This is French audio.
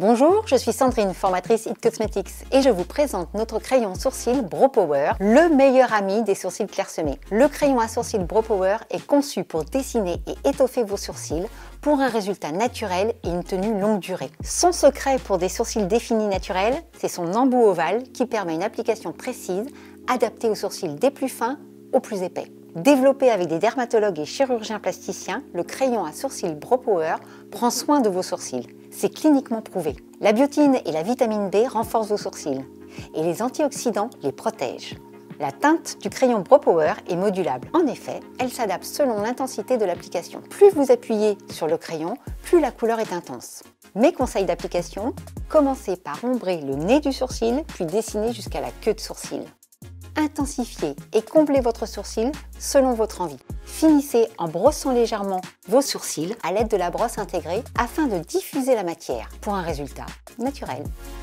Bonjour, je suis Sandrine, formatrice It Cosmetics et je vous présente notre crayon sourcil Brow Power, le meilleur ami des sourcils clairsemés. Le crayon à sourcils Brow Power est conçu pour dessiner et étoffer vos sourcils pour un résultat naturel et une tenue longue durée. Son secret pour des sourcils définis naturels, c'est son embout ovale qui permet une application précise, adaptée aux sourcils des plus fins aux plus épais. Développé avec des dermatologues et chirurgiens plasticiens, le crayon à sourcils Brow Power prend soin de vos sourcils. C'est cliniquement prouvé. La biotine et la vitamine B renforcent vos sourcils et les antioxydants les protègent. La teinte du crayon Brow Power est modulable. En effet, elle s'adapte selon l'intensité de l'application. Plus vous appuyez sur le crayon, plus la couleur est intense. Mes conseils d'application, commencez par ombrer le nez du sourcil, puis dessiner jusqu'à la queue de sourcil. Intensifiez et comblez votre sourcil selon votre envie. Finissez en brossant légèrement vos sourcils à l'aide de la brosse intégrée afin de diffuser la matière pour un résultat naturel.